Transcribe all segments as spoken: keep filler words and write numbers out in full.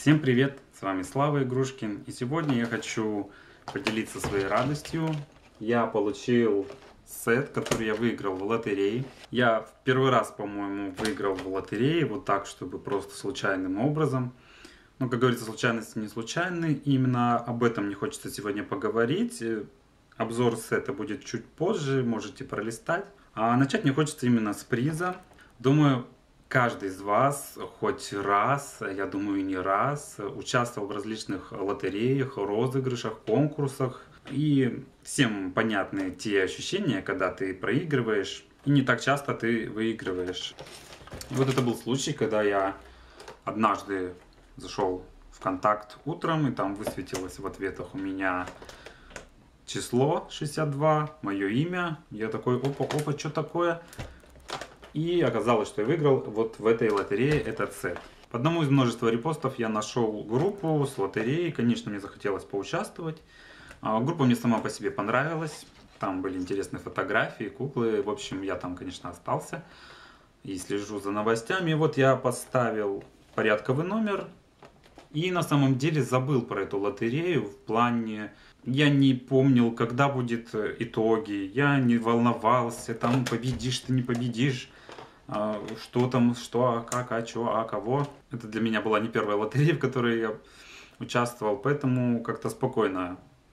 Всем привет! С вами Слава Игрушкин, и сегодня я хочу поделиться своей радостью. Я получил сет, который я выиграл в лотерее. Я в первый раз, по-моему, выиграл в лотерее, вот так, чтобы просто случайным образом. Но, как говорится, случайности не случайны. Именно об этом мне хочется сегодня поговорить. Обзор сета будет чуть позже, можете пролистать. А начать мне хочется именно с приза. Думаю, каждый из вас хоть раз, я думаю, и не раз, участвовал в различных лотереях, розыгрышах, конкурсах. И всем понятны те ощущения, когда ты проигрываешь, и не так часто ты выигрываешь. И вот это был случай, когда я однажды зашел в «Контакт» утром, и там высветилось в ответах у меня число шестьдесят два, мое имя. Я такой, опа-опа, что такое? И оказалось, что я выиграл вот в этой лотерее этот сет. По одному из множества репостов я нашел группу с лотереей. Конечно, мне захотелось поучаствовать. Группа мне сама по себе понравилась. Там были интересные фотографии, куклы. В общем, я там, конечно, остался. И слежу за новостями. Вот я поставил порядковый номер. И на самом деле забыл про эту лотерею в плане... Я не помнил, когда будут итоги. Я не волновался, там победишь ты, не победишь. Что там, что, а как, а что, а кого. Это для меня была не первая лотерея, в которой я участвовал. Поэтому как-то спокойно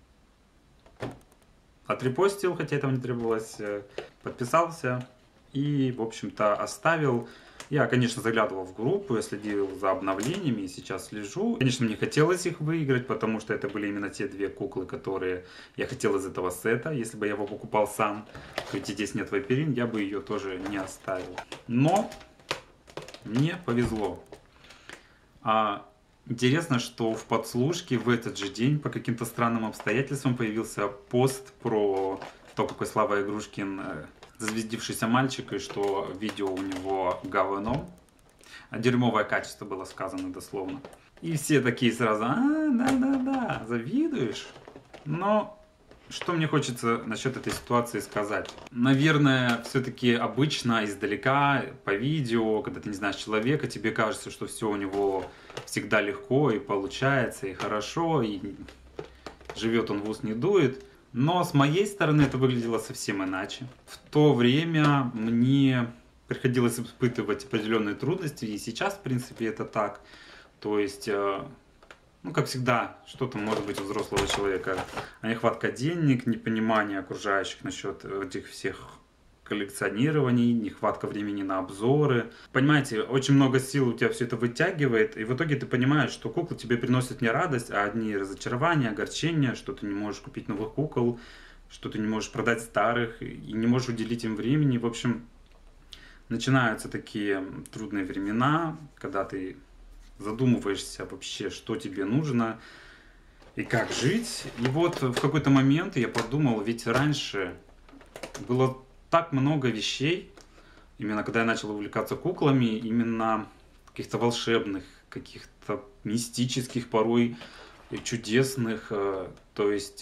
отрепостил, хотя этого не требовалось. Подписался и, в общем-то, оставил. Я, конечно, заглядывал в группу, я следил за обновлениями и сейчас слежу. Конечно, мне хотелось их выиграть, потому что это были именно те две куклы, которые я хотел из этого сета. Если бы я его покупал сам, хоть здесь нет вайперин, я бы ее тоже не оставил. Но мне повезло. А, интересно, что в подслушке в этот же день по каким-то странным обстоятельствам появился пост про то, какой Слава Игрушкин... зазвездившийся мальчик, и что видео у него говно. Дерьмовое качество было сказано дословно. И все такие сразу, а, да-да-да, завидуешь? Но что мне хочется насчет этой ситуации сказать? Наверное, все-таки обычно издалека, по видео, когда ты не знаешь человека, тебе кажется, что все у него всегда легко и получается, и хорошо, и живет он в ус не дует. Но с моей стороны это выглядело совсем иначе. В то время мне приходилось испытывать определенные трудности, и сейчас, в принципе, это так. То есть, ну, как всегда, что-то может быть у взрослого человека. Нехватка денег, непонимание окружающих насчет этих всех коллекционирований, нехватка времени на обзоры. Понимаете, очень много сил у тебя все это вытягивает, и в итоге ты понимаешь, что куклы тебе приносят не радость, а одни разочарования, огорчения, что ты не можешь купить новых кукол, что ты не можешь продать старых, и не можешь уделить им времени. В общем, начинаются такие трудные времена, когда ты задумываешься вообще, что тебе нужно и как жить. И вот в какой-то момент я подумал, ведь раньше было так много вещей, именно когда я начал увлекаться куклами, именно каких-то волшебных, каких-то мистических, порой чудесных. То есть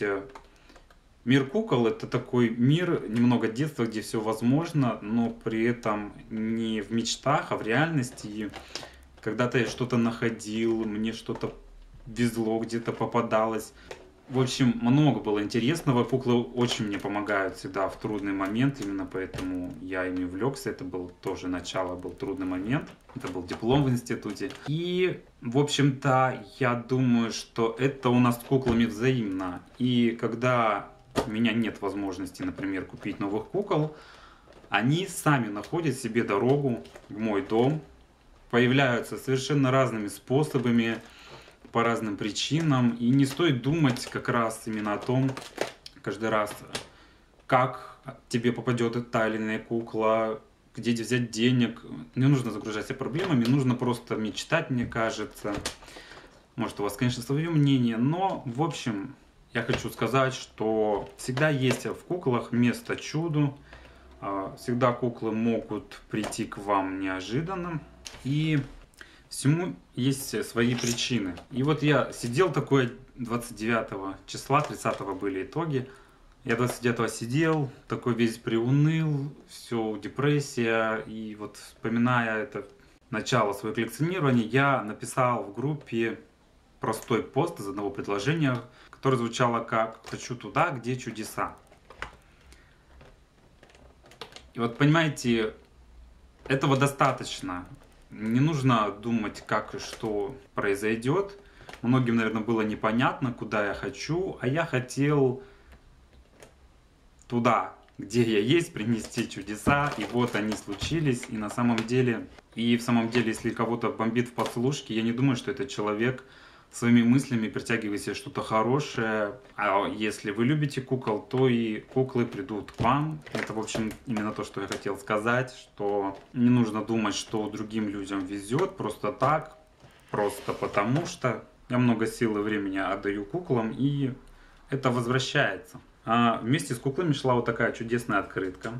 мир кукол — это такой мир немного детства, где все возможно, но при этом не в мечтах, а в реальности. И когда-то я что-то находил, мне что-то везло, где-то попадалось. В общем, много было интересного. Куклы очень мне помогают всегда в трудный момент, именно поэтому я ими увлекся. Это был тоже начало, был трудный момент. Это был диплом в институте. И, в общем-то, я думаю, что это у нас с куклами взаимно. И когда у меня нет возможности, например, купить новых кукол, они сами находят себе дорогу в мой дом, появляются совершенно разными способами, по разным причинам, и не стоит думать как раз именно о том, каждый раз, как тебе попадет та или иная кукла, где взять денег. Не нужно загружать себя проблемами, нужно просто мечтать, мне кажется. Может, у вас, конечно, свое мнение, но, в общем, я хочу сказать, что всегда есть в куклах место чуду, всегда куклы могут прийти к вам неожиданно, и всему есть свои причины. И вот я сидел такой двадцать девятого числа, тридцатого были итоги. Я двадцать девятого сидел, такой весь приуныл, все, депрессия. И вот вспоминая это начало своего коллекционирования, я написал в группе простой пост из одного предложения, которое звучало как «Хочу туда, где чудеса». И вот понимаете, этого достаточно. Не нужно думать, как и что произойдет. Многим, наверное, было непонятно, куда я хочу, а я хотел туда, где я есть, принести чудеса, и вот они случились, и на самом деле, и в самом деле, если кого-то бомбит в подслушке, я не думаю, что этот человек своими мыслями притягивает себе что-то хорошее, а если вы любите кукол, то и куклы придут к вам. Это, в общем, именно то, что я хотел сказать, что не нужно думать, что другим людям везет просто так, просто потому что я много сил и времени отдаю куклам, и это возвращается. А вместе с куклами шла вот такая чудесная открытка.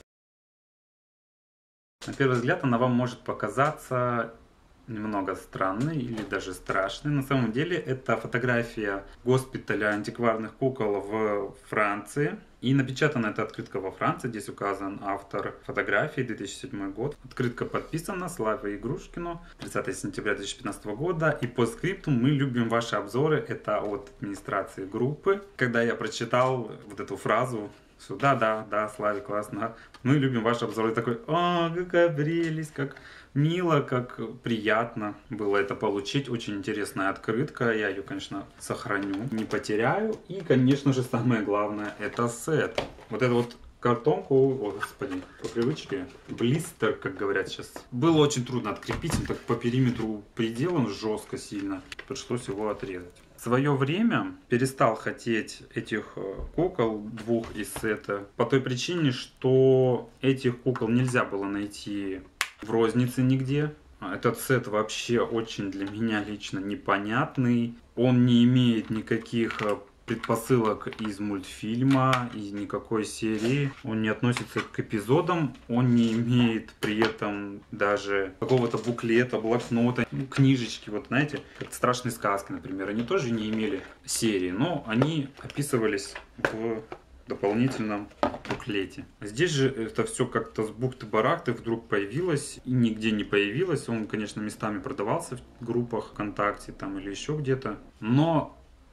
На первый взгляд она вам может показаться немного странной или даже страшной. На самом деле это фотография госпиталя антикварных кукол в Франции. И напечатана эта открытка во Франции. Здесь указан автор фотографии, две тысячи седьмой год. Открытка подписана Славой Игрушкину, тридцатое сентября две тысячи пятнадцатого года. И по скрипту «Мы любим ваши обзоры». Это от администрации группы. Когда я прочитал вот эту фразу, все, да, да, да, Славик, классно. Мы любим ваши обзоры. И такой, о, какая прелесть, как мило, как приятно было это получить. Очень интересная открытка. Я ее, конечно, сохраню, не потеряю. И, конечно же, самое главное, это сет. Вот это вот картонку, о, господи, по привычке, блистер, как говорят сейчас. Было очень трудно открепить, он так по периметру приделан жестко сильно. Пришлось его отрезать. В свое время перестал хотеть этих кукол, двух из сета, по той причине, что этих кукол нельзя было найти в рознице нигде. Этот сет вообще очень для меня лично непонятный. Он не имеет никаких предпосылок из мультфильма, из никакой серии. Он не относится к эпизодам, он не имеет при этом даже какого-то буклета, блокнота, ну, книжечки, вот знаете, как страшные сказки, например. Они тоже не имели серии, но они описывались в дополнительном буклете. Здесь же это все как-то с бухты-барахты вдруг появилось и нигде не появилось. Он, конечно, местами продавался в группах ВКонтакте там или еще где-то, но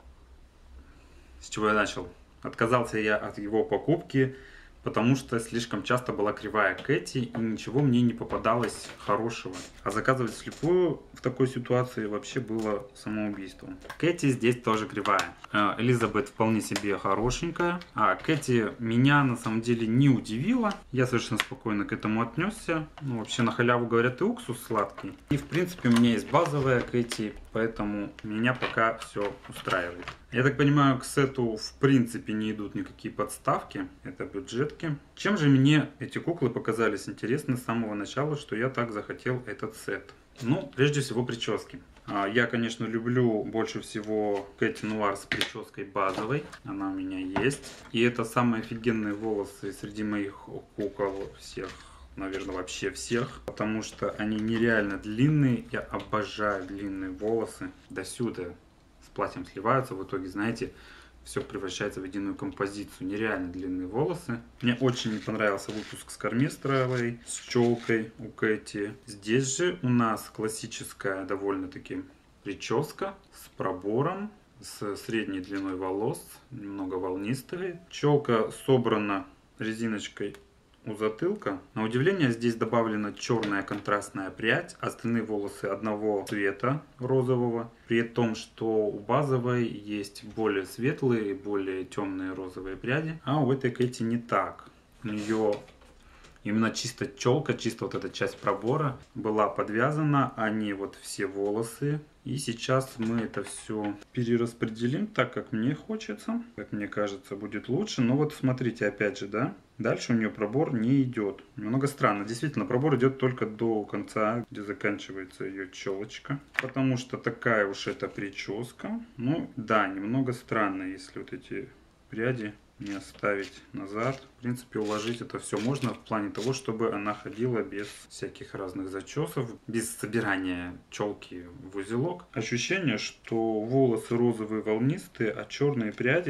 с чего я начал? Отказался я от его покупки, потому что слишком часто была кривая Кэти и ничего мне не попадалось хорошего. А заказывать вслепую в такой ситуации вообще было самоубийством. Кэти здесь тоже кривая. Элизабет вполне себе хорошенькая, а Кэти меня на самом деле не удивила. Я совершенно спокойно к этому отнесся. Ну, вообще на халяву говорят и уксус сладкий. И в принципе у меня есть базовая Кэти, поэтому меня пока все устраивает. Я так понимаю, к сету в принципе не идут никакие подставки. Это бюджетки. Чем же мне эти куклы показались интересны с самого начала, что я так захотел этот сет? Ну, прежде всего прически. Я, конечно, люблю больше всего Кэти Нуар с прической базовой. Она у меня есть. И это самые офигенные волосы среди моих кукол всех. Наверное, вообще всех. Потому что они нереально длинные. Я обожаю длинные волосы. До сюда с платьем сливаются. В итоге, знаете, все превращается в единую композицию. Нереально длинные волосы. Мне очень понравился выпуск с Карместровой, с челкой у Кэти. Здесь же у нас классическая довольно-таки прическа с пробором, с средней длиной волос, немного волнистые. Челка собрана резиночкой у затылка. На удивление здесь добавлена черная контрастная прядь, остальные волосы одного цвета розового. При том, что у базовой есть более светлые и более темные розовые пряди, а у этой Кэти не так. У нее именно чисто челка, чисто вот эта часть пробора была подвязана, а не вот все волосы. И сейчас мы это все перераспределим так, как мне хочется. Как мне кажется, будет лучше. Но вот смотрите, опять же, да, дальше у нее пробор не идет. Немного странно. Действительно, пробор идет только до конца, где заканчивается ее челочка. Потому что такая уж эта прическа. Ну, да, немного странно, если вот эти пряди не оставить назад. В принципе, уложить это все можно в плане того, чтобы она ходила без всяких разных зачесов, без собирания челки в узелок. Ощущение, что волосы розовые волнистые, а черные пряди,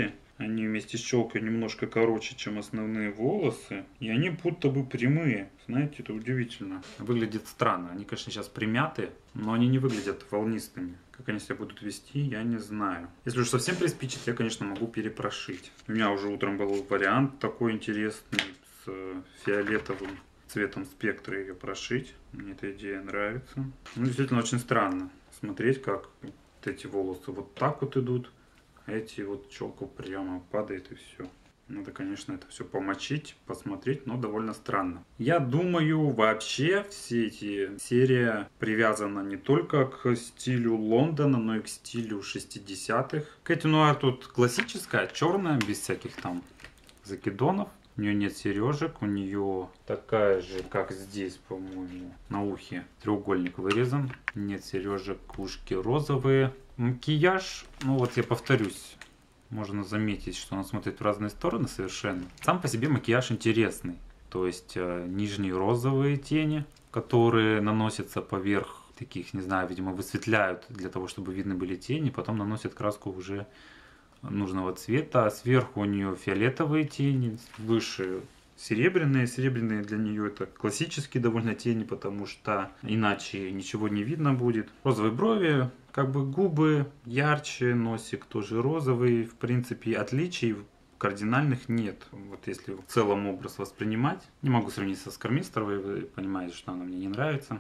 Они вместе с челкой немножко короче, чем основные волосы. И они будто бы прямые. Знаете, это удивительно. Выглядит странно. Они, конечно, сейчас примяты, но они не выглядят волнистыми. Как они себя будут вести, я не знаю. Если уж совсем приспичит, я, конечно, могу перепрошить. У меня уже утром был вариант такой интересный с фиолетовым цветом спектра ее прошить. Мне эта идея нравится. Ну, действительно, очень странно смотреть, как вот эти волосы вот так вот идут. Эти вот челку прямо падает и все. Надо, конечно, это все помочить, посмотреть, но довольно странно. Я думаю, вообще все эти серия привязана не только к стилю Лондона, но и к стилю шестидесятых. Кэти Нуар тут классическая, черная, без всяких там закидонов. У нее нет сережек, у нее такая же, как здесь, по-моему, на ухе треугольник вырезан. Нет сережек, ушки розовые. Макияж, ну вот я повторюсь, можно заметить, что он смотрит в разные стороны совершенно. Сам по себе макияж интересный. То есть э, нижние розовые тени, которые наносятся поверх таких, не знаю, видимо, высветляют для того, чтобы видны были тени. Потом наносят краску уже нужного цвета. А сверху у нее фиолетовые тени, выше серебряные. Серебряные для нее это классические довольно тени, потому что иначе ничего не видно будет. Розовые брови, как бы губы ярче, носик тоже розовый. В принципе, отличий кардинальных нет. Вот если в целом образ воспринимать. Не могу сравнить со Скармистровой, вы понимаете, что она мне не нравится.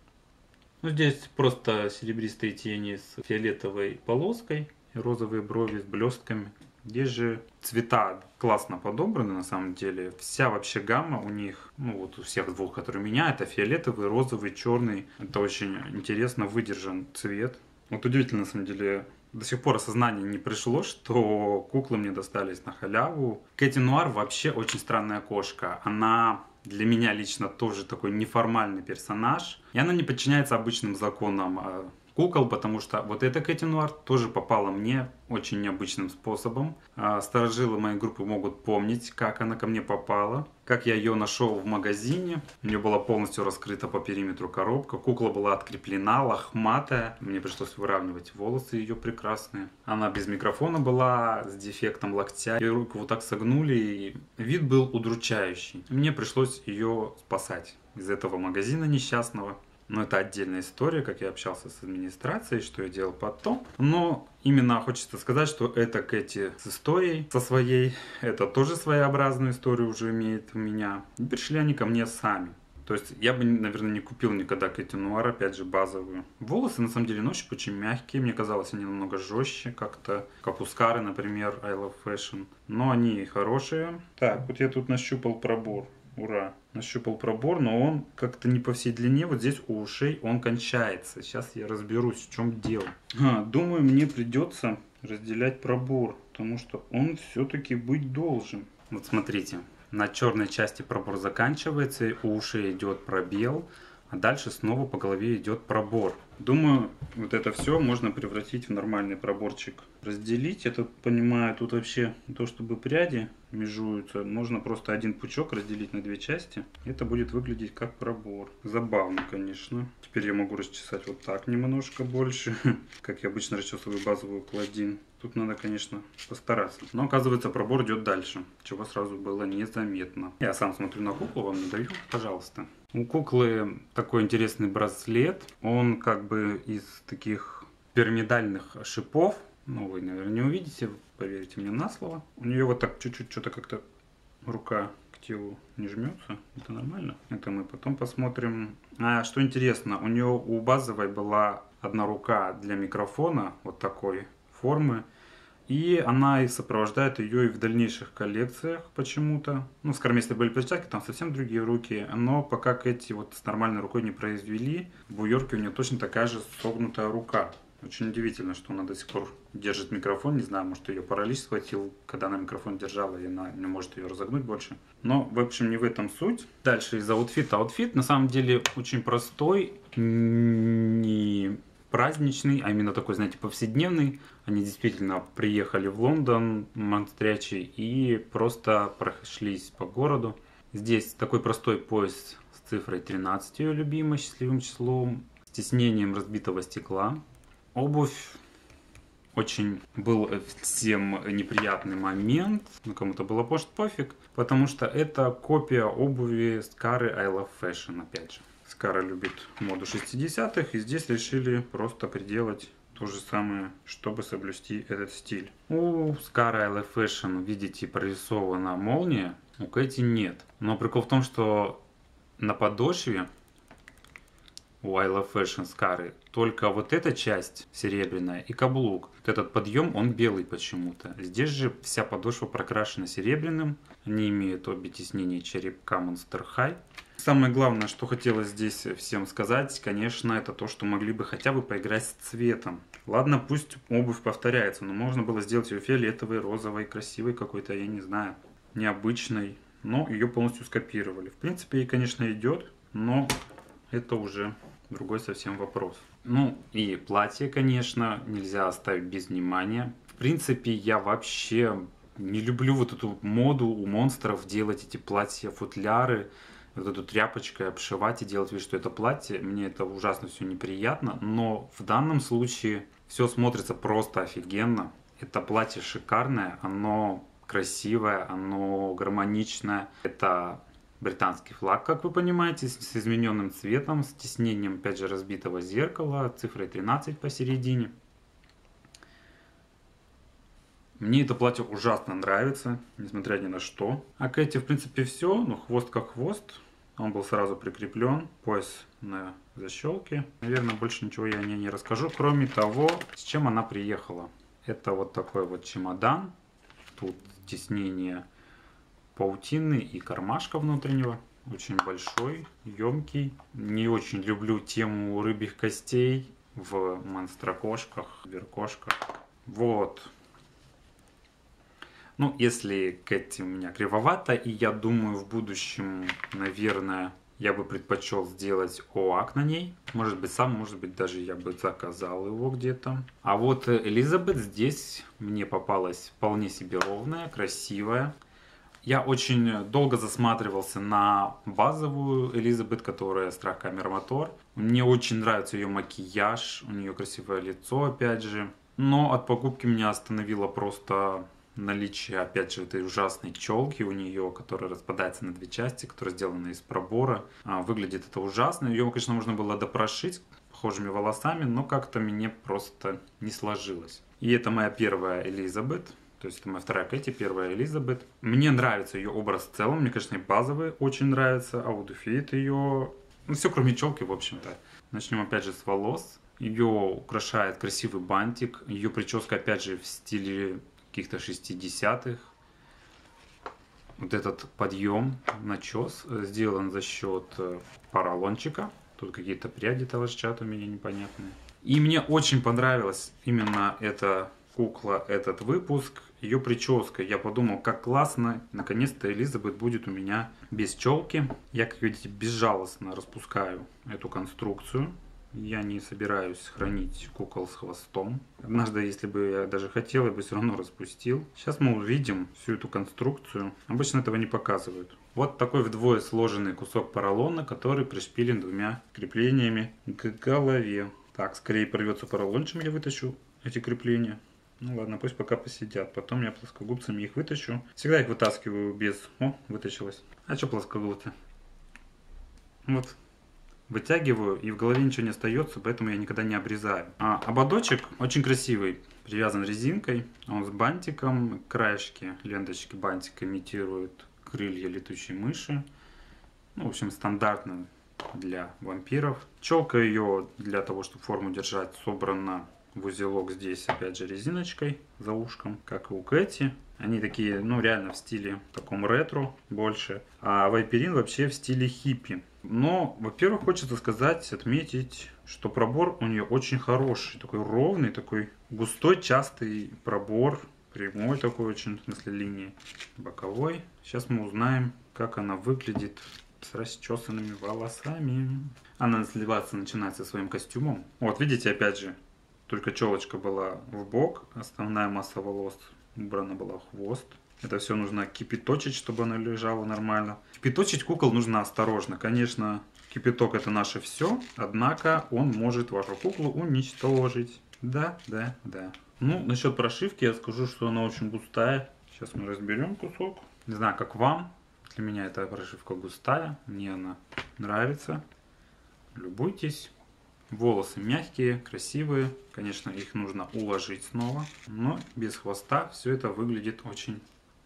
Ну, здесь просто серебристые тени с фиолетовой полоской. Розовые брови с блестками. Здесь же цвета классно подобраны на самом деле. Вся вообще гамма у них, ну вот у всех двух, которые у меня, это фиолетовый, розовый, черный. Это очень интересно выдержан цвет. Вот удивительно на самом деле, до сих пор осознание не пришло, что куклы мне достались на халяву. Кэти Нуар вообще очень странная кошка. Она для меня лично тоже такой неформальный персонаж. И она не подчиняется обычным законам кукол, потому что вот эта Кэти Нуар тоже попала мне очень необычным способом. Старожилы моей группы могут помнить, как она ко мне попала, как я ее нашел в магазине. У нее была полностью раскрыта по периметру коробка, кукла была откреплена, лохматая. Мне пришлось выравнивать волосы ее прекрасные. Она без микрофона была, с дефектом локтя. Ее руку вот так согнули, и вид был удручающий. Мне пришлось ее спасать из этого магазина несчастного. Но это отдельная история, как я общался с администрацией, что я делал потом. Но именно хочется сказать, что это Кэти с историей, со своей. Это тоже своеобразную историю уже имеет у меня. И пришли они ко мне сами. То есть я бы, наверное, не купил никогда Кэти Нуар, опять же, базовую. Волосы, на самом деле, на ощупь очень мягкие. Мне казалось, они намного жестче, как-то, как у Скары, например, I Love Fashion. Но они хорошие. Так, вот я тут нащупал пробор. Ура! Нащупал пробор, но он как-то не по всей длине. Вот здесь у ушей он кончается. Сейчас я разберусь, в чем дело. А, думаю, мне придется разделять пробор, потому что он все-таки быть должен. Вот смотрите, на черной части пробор заканчивается, у ушей идет пробел, а дальше снова по голове идет пробор. Думаю, вот это все можно превратить в нормальный проборчик. Разделить, это понимаю, тут вообще не то чтобы пряди межуются, можно просто один пучок разделить на две части. Это будет выглядеть как пробор. Забавно, конечно. Теперь я могу расчесать вот так немножко больше, как я обычно расчесываю базовую кладин. Тут надо, конечно, постараться. Но оказывается, пробор идет дальше, чего сразу было незаметно. Я сам смотрю на куклу, вам не даю, пожалуйста. У куклы такой интересный браслет. Он как бы из таких пирамидальных шипов. Ну, вы, наверное, не увидите, поверьте мне на слово. У нее вот так чуть-чуть что-то как-то рука к телу не жмется. Это нормально. Это мы потом посмотрим. А что интересно, у нее у базовой была одна рука для микрофона, вот такой формы. И она и сопровождает ее и в дальнейших коллекциях почему-то. Ну, в Скармистре были перчатки, там совсем другие руки. Но пока Кэти вот с нормальной рукой не произвели, в Буйорке у нее точно такая же согнутая рука. Очень удивительно, что она до сих пор держит микрофон. Не знаю, может, ее паралич схватил, когда она микрофон держала, и она не может ее разогнуть больше. Но, в общем, не в этом суть. Дальше из аутфита. Аутфит, на самом деле, очень простой. Не праздничный, а именно такой, знаете, повседневный. Они действительно приехали в Лондон, монстрячи, и просто прошлись по городу. Здесь такой простой пояс с цифрой тринадцать, ее любимой, счастливым числом, с тиснением разбитого стекла. Обувь очень был всем неприятный момент, ну кому-то было может пофиг, потому что это копия обуви Скары I Love Fashion, опять же. Скара любит моду шестидесятых, и здесь решили просто приделать то же самое, чтобы соблюсти этот стиль. У Скары I Love Fashion, видите, прорисована молния, у Кэти нет. Но прикол в том, что на подошве у I Love Fashion Скары только вот эта часть серебряная и каблук. Вот этот подъем, он белый почему-то. Здесь же вся подошва прокрашена серебряным. Они имеют обе тиснения черепка Monster High. Самое главное, что хотелось здесь всем сказать, конечно, это то, что могли бы хотя бы поиграть с цветом. Ладно, пусть обувь повторяется, но можно было сделать ее фиолетовой, розовой, красивой какой-то, я не знаю, необычной. Но ее полностью скопировали. В принципе, ей, конечно, идет, но это уже другой совсем вопрос. Ну и платье, конечно, нельзя оставить без внимания. В принципе, я вообще не люблю вот эту моду у монстров делать эти платья-футляры, вот эту тряпочкой обшивать и делать вид, что это платье. Мне это ужасно все неприятно, но в данном случае все смотрится просто офигенно. Это платье шикарное, оно красивое, оно гармоничное. Это британский флаг, как вы понимаете, с измененным цветом, с тиснением, опять же, разбитого зеркала, цифрой тринадцать посередине. Мне это платье ужасно нравится, несмотря ни на что. А Кэти, в принципе, все, но хвост как хвост. Он был сразу прикреплен, пояс на защелке. Наверное, больше ничего я о ней не расскажу, кроме того, с чем она приехала. Это вот такой вот чемодан. Тут тиснение паутины и кармашка внутреннего. Очень большой, емкий. Не очень люблю тему рыбьих костей в монстрокошках, веркошках. Вот. Ну, если Кэти у меня кривовато, и я думаю, в будущем, наверное, я бы предпочел сделать оак на ней. Может быть, сам, может быть, даже я бы заказал его где-то. А вот Элизабет здесь мне попалась вполне себе ровная, красивая. Я очень долго засматривался на базовую Элизабет, которая Страх Камера Мотор. Мне очень нравится ее макияж, у нее красивое лицо, опять же. Но от покупки меня остановило просто наличие, опять же, этой ужасной челки у нее, которая распадается на две части, которая сделана из пробора. А, выглядит это ужасно. Ее, конечно, можно было допрошить похожими волосами, но как-то мне просто не сложилось. И это моя первая Элизабет. То есть это моя вторая Кэти, первая Элизабет. Мне нравится ее образ в целом. Мне, конечно, и базовый очень нравится. Аутфит ее... Ну, все кроме челки, в общем-то. Начнем опять же с волос. Ее украшает красивый бантик. Ее прическа, опять же, в стиле каких-то шестидесятых. Вот этот подъем, начес сделан за счет поролончика. Тут какие-то пряди торчат у меня непонятные. И мне очень понравилась именно эта кукла, этот выпуск. Ее прическа. Я подумал, как классно. Наконец-то Элизабет будет у меня без челки. Я, как видите, безжалостно распускаю эту конструкцию. Я не собираюсь хранить кукол с хвостом. Однажды, если бы я даже хотел, я бы все равно распустил. Сейчас мы увидим всю эту конструкцию. Обычно этого не показывают. Вот такой вдвое сложенный кусок поролона, который пришпилен двумя креплениями к голове. Так, скорее порвется поролон, чем я вытащу эти крепления. Ну ладно, пусть пока посидят. Потом я плоскогубцами их вытащу. Всегда их вытаскиваю без... О, вытащилось. А что плоскогубцы? Вот. Вытягиваю, и в голове ничего не остается, поэтому я никогда не обрезаю. А ободочек очень красивый, привязан резинкой. Он с бантиком, краешки ленточки бантика имитируют крылья летучей мыши. Ну, в общем, стандартно для вампиров. Челка ее для того, чтобы форму держать, собрана в узелок здесь, опять же, резиночкой за ушком, как и у Кэти. Они такие, ну, реально в стиле таком ретро больше. А Вайперин вообще в стиле хиппи. Но, во-первых, хочется сказать, отметить, что пробор у нее очень хороший. Такой ровный, такой густой, частый пробор. Прямой такой очень, в смысле линии. Боковой. Сейчас мы узнаем, как она выглядит с расчесанными волосами. Она сливаться начинает со своим костюмом. Вот, видите, опять же, только челочка была в бок. Основная масса волос убрана была в хвост. Это все нужно кипяточить, чтобы оно лежало нормально. Кипяточить кукол нужно осторожно. Конечно, кипяток это наше все, однако он может вашу куклу уничтожить. Да, да, да. Ну, насчет прошивки я скажу, что она очень густая. Сейчас мы разберем кусок. Не знаю, как вам. Для меня эта прошивка густая. Мне она нравится. Любуйтесь. Волосы мягкие, красивые. Конечно, их нужно уложить снова. Но без хвоста все это выглядит очень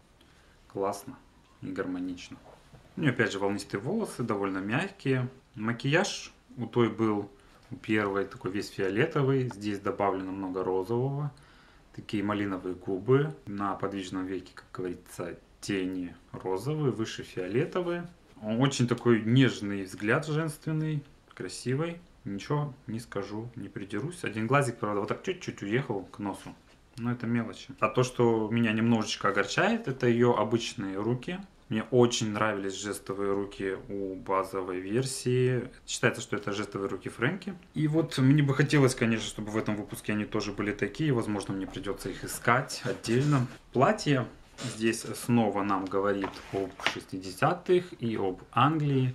классно и гармонично. Ну и опять же волнистые волосы, довольно мягкие. Макияж у той был, у первой, такой весь фиолетовый. Здесь добавлено много розового. Такие малиновые губы. На подвижном веке, как говорится, тени розовые, выше фиолетовые. Очень такой нежный взгляд женственный, красивый. Ничего не скажу, не придерусь. Один глазик, правда, вот так чуть-чуть уехал к носу. Но это мелочи. А то, что меня немножечко огорчает, это ее обычные руки. Мне очень нравились жестовые руки у базовой версии. Считается, что это жестовые руки Фрэнки. И вот мне бы хотелось, конечно, чтобы в этом выпуске они тоже были такие. Возможно, мне придется их искать отдельно. Платье здесь снова нам говорит об шестидесятых и об Англии.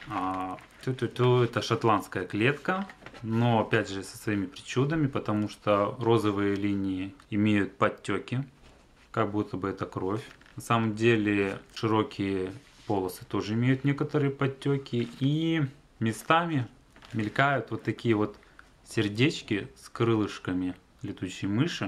Ту-ту-ту, это шотландская клетка. Но опять же со своими причудами, потому что розовые линии имеют подтеки. Как будто бы это кровь. На самом деле широкие полосы тоже имеют некоторые подтеки. И местами мелькают вот такие вот сердечки с крылышками летучей мыши.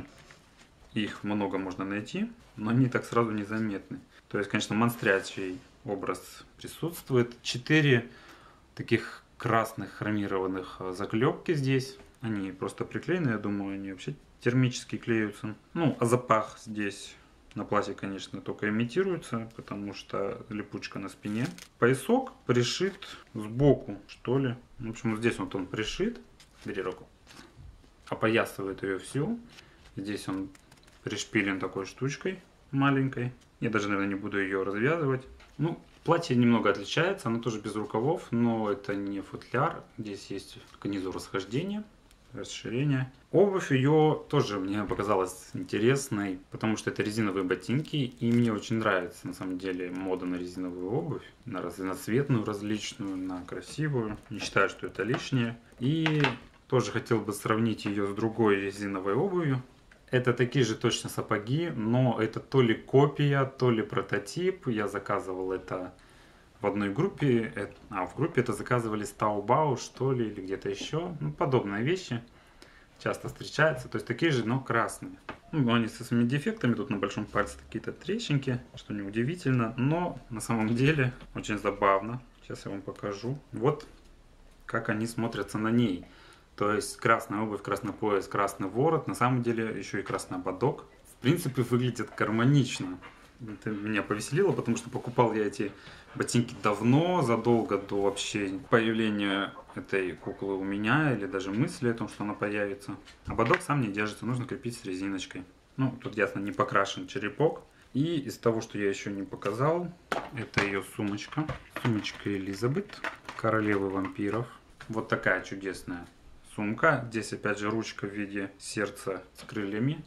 Их много можно найти, но они так сразу незаметны. То есть, конечно, монстрячий образ присутствует. Четыре таких красных хромированных заклепки здесь. Они просто приклеены, я думаю, они вообще термически клеются. Ну, а запах здесь на платье, конечно, только имитируется, потому что липучка на спине. Поясок пришит сбоку, что ли. В общем, здесь вот он пришит. Бери руку. Опоясывает ее всю. Здесь он пришпилен такой штучкой маленькой. Я даже, наверное, не буду ее развязывать. Ну, платье немного отличается, оно тоже без рукавов, но это не футляр. Здесь есть к низу расхождение, расширение. Обувь ее тоже мне показалась интересной, потому что это резиновые ботинки, и мне очень нравится на самом деле мода на резиновую обувь, на разноцветную, различную, на красивую. Не считаю, что это лишнее. И тоже хотел бы сравнить ее с другой резиновой обувью. Это такие же точно сапоги, но это то ли копия, то ли прототип. Я заказывал это в одной группе, а в группе это заказывали с Taobao, что ли, или где-то еще. Ну, подобные вещи часто встречаются. То есть такие же, но красные. Ну, они со своими дефектами, тут на большом пальце какие-то трещинки, что неудивительно. Но на самом деле очень забавно. Сейчас я вам покажу. Вот как они смотрятся на ней. То есть красная обувь, красный пояс, красный ворот, на самом деле еще и красный ободок. В принципе, выглядит гармонично. Это меня повеселило, потому что покупал я эти ботинки давно, задолго до вообще появления этой куклы у меня, или даже мысли о том, что она появится. Ободок сам не держится, нужно крепить с резиночкой. Ну, тут ясно не покрашен черепок. И из того, что я еще не показал, это ее сумочка. Сумочка Элизабет, королевы вампиров. Вот такая чудесная сумка. Здесь опять же ручка в виде сердца с крыльями.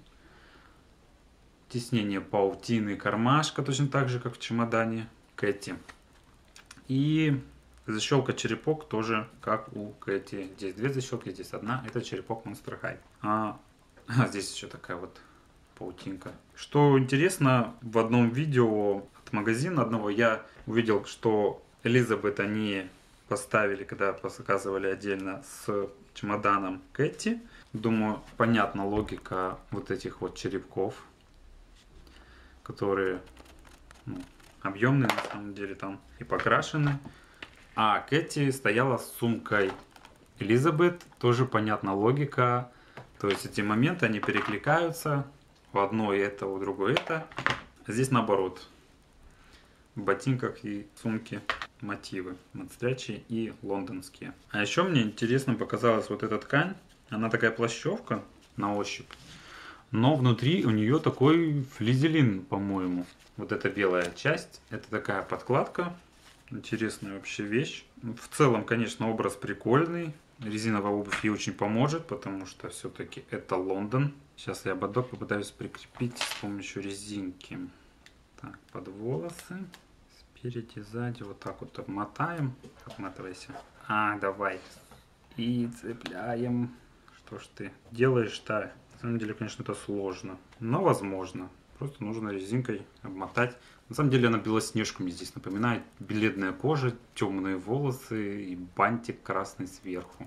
Тиснение паутины, кармашка, точно так же, как в чемодане Кэти. И защелка черепок тоже, как у Кэти. Здесь две защелки, здесь одна. Это черепок Monster High. А, а здесь еще такая вот паутинка. Что интересно, в одном видео от магазина одного я увидел, что Элизабет они поставили, когда показывали отдельно с чемоданом Кэти. Думаю, понятна логика вот этих вот черепков, которые ну, объемные на самом деле там и покрашены. А Кэти стояла с сумкой. Элизабет тоже понятна логика. То есть эти моменты, они перекликаются. У одной это, у другой это. А здесь наоборот. В ботинках и сумке мотивы монстрячие и лондонские. А еще мне интересно показалась вот эта ткань. Она такая плащевка на ощупь. Но внутри у нее такой флизелин, по-моему. Вот эта белая часть. Это такая подкладка. Интересная вообще вещь. В целом, конечно, образ прикольный. Резиновая обувь ей очень поможет, потому что все-таки это Лондон. Сейчас я ободок попытаюсь прикрепить с помощью резинки. Так, под волосы. Спереди, сзади. Вот так вот обмотаем. Обматывайся. А, давай. И цепляем. то, что ты делаешь-то. На самом деле, конечно, это сложно, но возможно. Просто нужно резинкой обмотать. На самом деле она Белоснежку мне здесь напоминает. Бледная кожа, темные волосы и бантик красный сверху.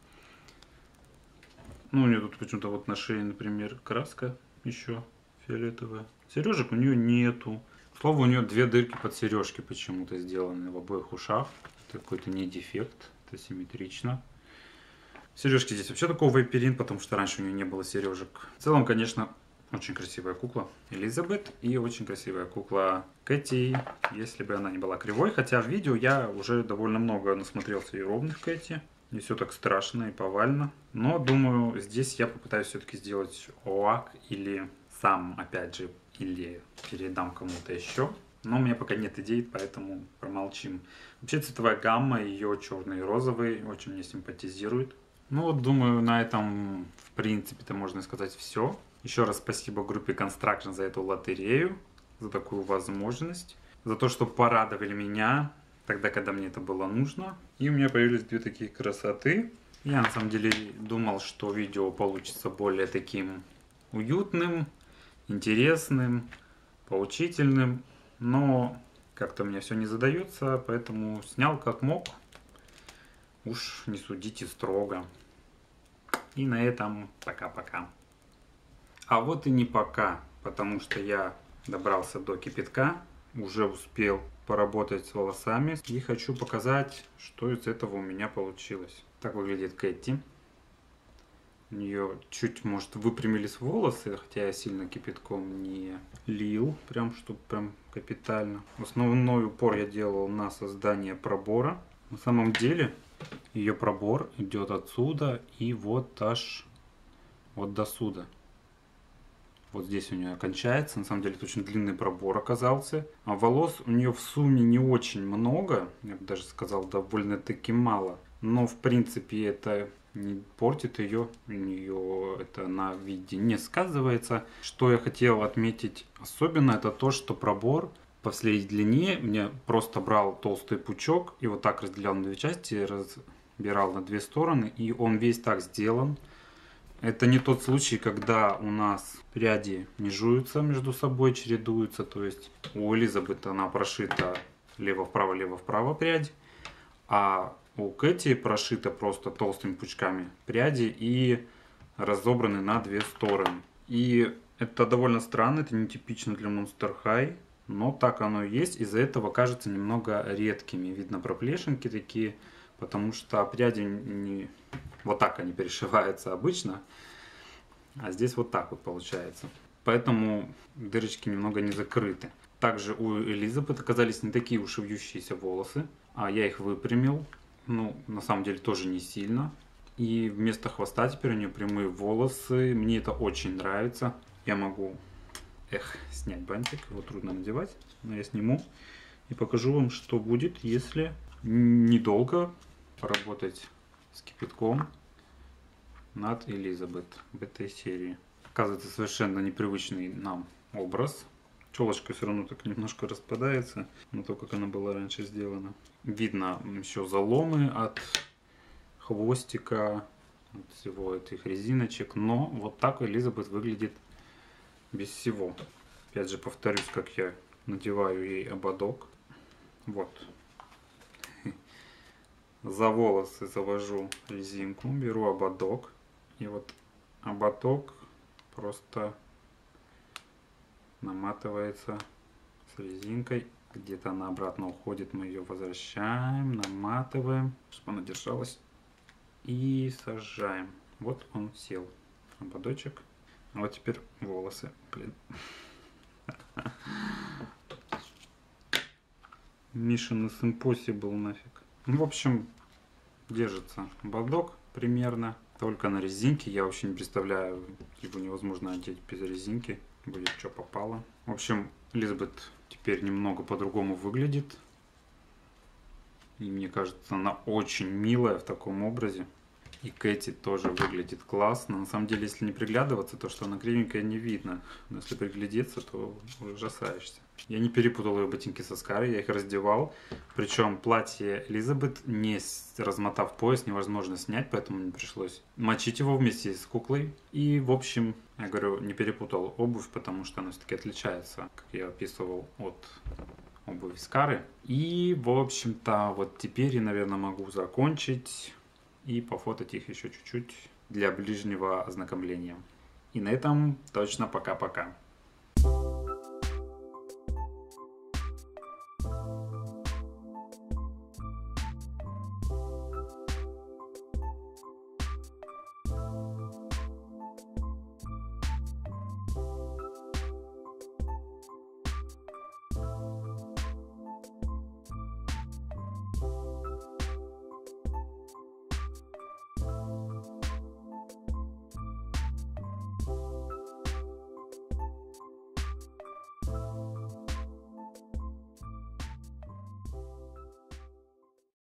Ну, у нее тут почему-то вот на шее, например, краска еще фиолетовая. Сережек у нее нету. К слову, у нее две дырки под сережки почему-то сделаны в обоих ушах. Это какой-то не дефект, это симметрично. Сережки здесь вообще такой вайперин, потому что раньше у нее не было сережек. В целом, конечно, очень красивая кукла Элизабет и очень красивая кукла Кэти, если бы она не была кривой. Хотя в видео я уже довольно много насмотрелся и ровных Кэти. Не все так страшно и повально. Но думаю, здесь я попытаюсь все-таки сделать ОАК или сам, опять же, или передам кому-то еще. Но у меня пока нет идей, поэтому промолчим. Вообще цветовая гамма, ее черный и розовый, очень мне симпатизирует. Ну вот, думаю, на этом, в принципе-то, можно сказать все. Еще раз спасибо группе Construction за эту лотерею, за такую возможность, за то, что порадовали меня тогда, когда мне это было нужно. И у меня появились две такие красоты. Я на самом деле думал, что видео получится более таким уютным, интересным, поучительным. Но как-то у меня все не задается, поэтому снял как мог. Уж не судите строго. И на этом пока-пока. А вот и не пока, потому что я добрался до кипятка, уже успел поработать с волосами и хочу показать, что из этого у меня получилось. Так выглядит Кэти. У нее чуть, может, выпрямились волосы, хотя я сильно кипятком не лил, прям, чтобы прям капитально. Основной упор я делал на создание пробора. На самом деле ее пробор идет отсюда и вот аж вот до сюда. Вот здесь у нее кончается. На самом деле это очень длинный пробор оказался. А волос у нее в сумме не очень много. Я бы даже сказал, довольно-таки мало. Но в принципе это не портит ее. У нее это на виде не сказывается. Что я хотел отметить особенно, это то, что пробор по всей длине мне просто брал толстый пучок и вот так разделял на две части, разбирал на две стороны. И он весь так сделан. Это не тот случай, когда у нас пряди межуются между собой, чередуются. То есть у Элизабет она прошита лево-вправо, лево-вправо прядь. А у Кэти прошита просто толстыми пучками пряди и разобраны на две стороны. И это довольно странно, это нетипично для Monster High. Но так оно и есть. Из-за этого кажется немного редкими. Видно проплешинки такие, потому что пряди не... Вот так они перешиваются обычно, а здесь вот так вот получается. Поэтому дырочки немного не закрыты. Также у Элизабет оказались не такие уж и вьющиеся волосы, а я их выпрямил. Ну, на самом деле тоже не сильно. И вместо хвоста теперь у нее прямые волосы. Мне это очень нравится. Я могу, эх, снять бантик, его трудно надевать, но я сниму и покажу вам, что будет, если недолго поработать с кипятком над Элизабет в этой серии. Оказывается, совершенно непривычный нам образ. Челочка все равно так немножко распадается, но то, как она была раньше сделана. Видно еще заломы от хвостика, от всего этих резиночек, но вот так Элизабет выглядит без всего. Опять же повторюсь, как я надеваю ей ободок. Вот. За волосы завожу резинку, беру ободок. И вот ободок просто наматывается с резинкой. Где-то она обратно уходит, мы ее возвращаем, наматываем, чтобы она держалась. И сажаем. Вот он сел, ободочек. А вот теперь волосы. Блин. Mission Impossible нафиг. Ну, в общем, держится ободок примерно. Только на резинке. Я вообще не представляю, его невозможно одеть без резинки. Будет что попало. В общем, Элизабет теперь немного по-другому выглядит. И мне кажется, она очень милая в таком образе. И Кэти тоже выглядит классно. На самом деле, если не приглядываться, то, что она кривенькая, не видно. Но если приглядеться, то ужасаешься. Я не перепутал ее ботинки со Скарой, я их раздевал. Причем платье Элизабет, не размотав пояс, невозможно снять, поэтому мне пришлось мочить его вместе с куклой. И, в общем, я говорю, не перепутал обувь, потому что она все-таки отличается, как я описывал, от обуви Скары. И, в общем-то, вот теперь я, наверное, могу закончить и пофотать их еще чуть-чуть для ближнего ознакомления. И на этом точно пока-пока.